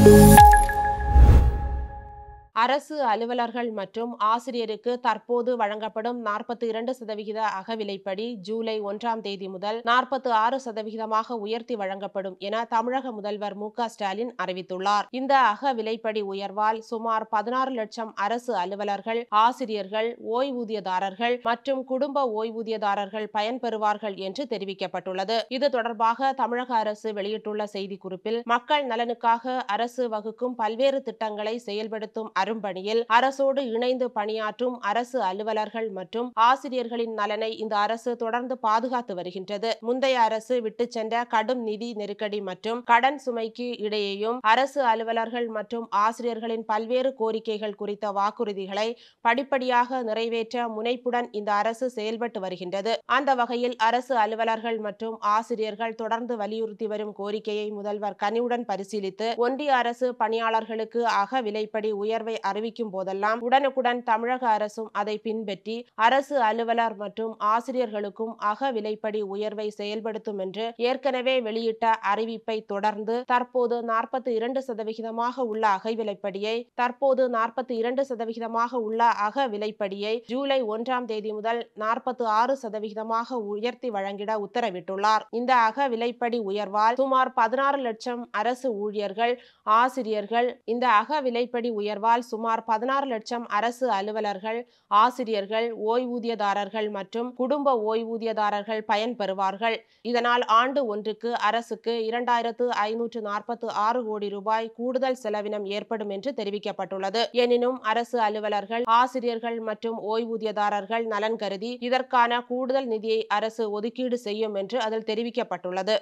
அரசு அலுவலர்கள் மற்றும் ஆசிரியருக்கு தற்போது வழங்கப்படும் 42% அகவிலைப்படி ஜூலை 1ஆம் தேதி முதல் 46% உயர்த்தி வழங்கப்படும் என தமிழக முதல்வர் மு.க.ஸ்டாலின் அறிவித்துள்ளார். இந்த அகவிலைப்படி உயர்வால் சுமார் 16 லட்சம் அரசு அலுவலர்கள், ஆசிரியர்கள், ஓய்வூதியதாரர்கள் மற்றும் குடும்ப ஓய்வூதியதாரர்கள் பயன்பெறுவார்கள் என்று தெரிவிக்கப்பட்டுள்ளது. இது தொடர்பாக தமிழக அரசு வெளியிட்டுள்ள செய்திக்குறிப்பில், மக்கள் நலனுக்காக அரசு வகுக்கும் பல்வேறு திட்டங்களை செயல்படுத்தும் அரும்பணியில் அரசோடு இணைந்து பணியாற்றும் அரசு அலுவலர்கள் மற்றும் ஆசிரியர்களின் நலனை இந்த அரசு தொடர்ந்து பாதுகாத்து வருகின்றது. முந்தைய அரசு விட்டுச் சென்ற கடும் நிதி நெருக்கடி மற்றும் கடன் சுமைக்கு இடையேயும் அரசு அலுவலர்கள் மற்றும் ஆசிரியர்களின் பல்வேறு கோரிக்கைகள் குறித்த வாக்குறுதிகளை படிப்படியாக நிறைவேற்ற முனைப்புடன் இந்த அரசு செயல்பட்டு வருகின்றது. அந்த வகையில் அரசு அலுவலர்கள் மற்றும் ஆசிரியர்கள் தொடர்ந்து வலியுறுத்தி வரும் கோரிக்கையை முதல்வர் கனிவுடன் பரிசீலித்து ஒன்றிய அரசு பணியாளர்களுக்கு அகவிலைப்படி உயர்வை அறிவிக்கும் போதெல்லாம் உடனுக்குடன் தமிழக அரசும் அதை பின்பற்றி அரசு அலுவலர் மற்றும் ஆசிரியர்களுக்கும் அகவிலைப்படி உயர்வை செயல்படுத்தும் என்று ஏற்கனவே வெளியிட்ட அறிவிப்பை தொடர்ந்து தற்போது 42% உள்ள அகவிலைப்படியை ஜூலை 1ஆம் தேதி முதல் 46% உயர்த்தி வழங்கிட உத்தரவிட்டுள்ளார். இந்த அகவிலைப்படி உயர்வால் சுமார் 16 லட்சம் அரசு ஊழியர்கள், ஆசிரியர்கள், அரசு அலுவலர்கள், ஆசிரியர்கள், ஓய்வூதியதாரர்கள் மற்றும் குடும்ப ஓய்வூதியதாரர்கள் பயன்பெறுவார்கள். இதனால் ஆண்டு ஒன்றுக்கு அரசுக்கு 2546 கோடி ரூபாய் கூடுதல் செலவினம் ஏற்படும் என்று தெரிவிக்கப்பட்டுள்ளது. எனினும் அரசு அலுவலர்கள், ஆசிரியர்கள் மற்றும் ஓய்வூதியதாரர்கள் நலன் கருதி இதற்கான கூடுதல் நிதியை அரசு ஒதுக்கீடு செய்யும் என்று அதில் தெரிவிக்கப்பட்டுள்ளது.